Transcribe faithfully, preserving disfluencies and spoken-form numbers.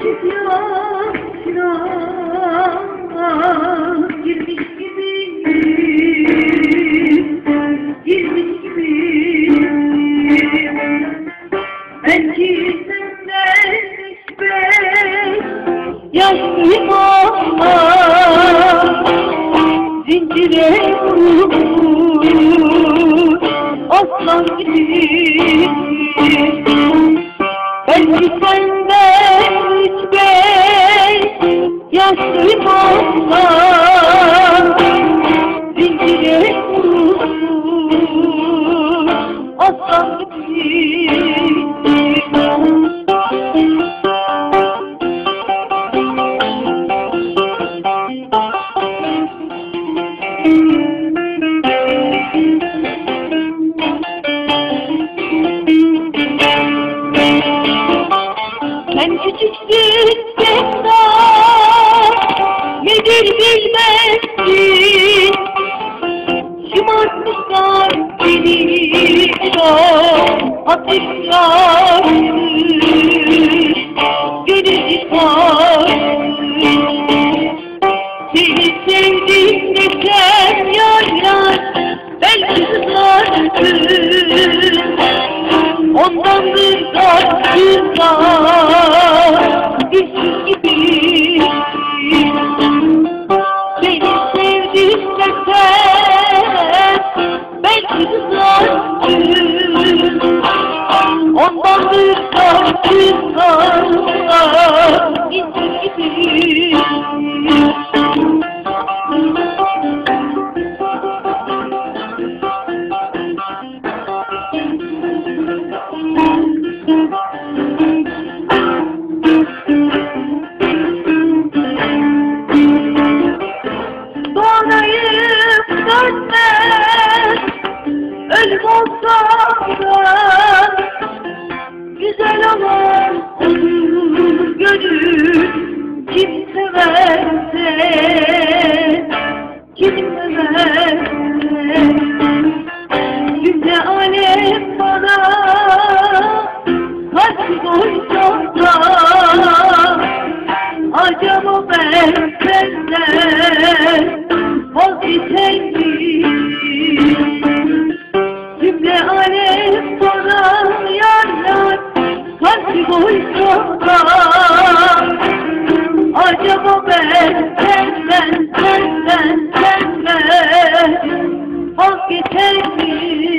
küçük yaşına girmiş gibi, girmiş gibi. Belki senden üç beş yaşlıyım ama zincire vurmuş aslan gibi. Belki senden üç beş yaşlıyım ama zincire vurmuş aslan gibi. Sen küçüksün Sevda, nedir bilmezsin. Şımartmışlar beni çok ateşler, gönül yıkarsın. Seni sevdim desem yar yar, belki kızarsın. Ondandır kalbimden düşün gibi. Seni sevdim desem belki kızarsın. Ondandır kalbimden düşün gibi. Doğrayıp dönmez ölüm olsa da güzel olan olur gönül. Kim severse, kim severse, cümle alem bana kalp koysa da acaba ben senden vazgeçer miyim? Cümle alem bana yar yar kalp koysa da acaba ben senden, senden, senden vazgeçer miyim?